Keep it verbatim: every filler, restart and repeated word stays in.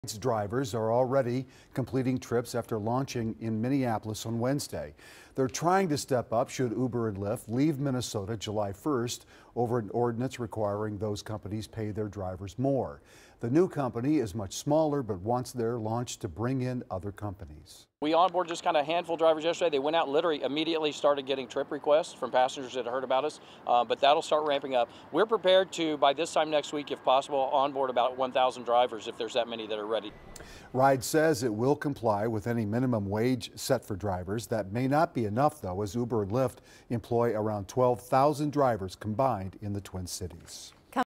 Its drivers are already completing trips after launching in Minneapolis on Wednesday. They're trying to step up should Uber and Lyft leave Minnesota July first over an ordinance requiring those companies pay their drivers more. The new company is much smaller but wants their launch to bring in other companies. We onboarded just kind of a handful of drivers yesterday. They went out literally immediately started getting trip requests from passengers that heard about us, uh, but that'll start ramping up. We're prepared to, by this time next week, if possible, onboard about one thousand drivers if there's that many that are ready. Wridz says it will comply with any minimum wage set for drivers. That may not be enough, though, as Uber and Lyft employ around twelve thousand drivers combined in the Twin Cities.